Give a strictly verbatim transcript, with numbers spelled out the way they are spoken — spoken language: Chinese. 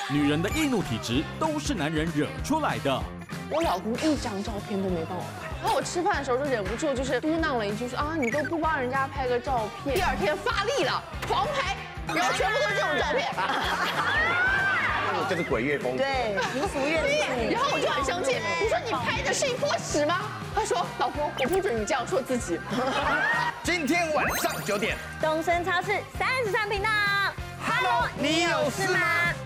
女人的易怒体质都是男人惹出来的。 我老公一张照片都没帮我拍，然后我吃饭的时候就忍不住就是嘟囔了一句说啊，你都不帮人家拍个照片。第二天发力了，狂拍，然后全部都是这种照片。 就是鬼月风， 对，民俗乐器。 然后我就很生气，我说你拍的是一坨屎吗？他说老婆，我不准你这样说自己。 今天晚上九点， 东升超市三十三频道 ，Hello，你有事吗？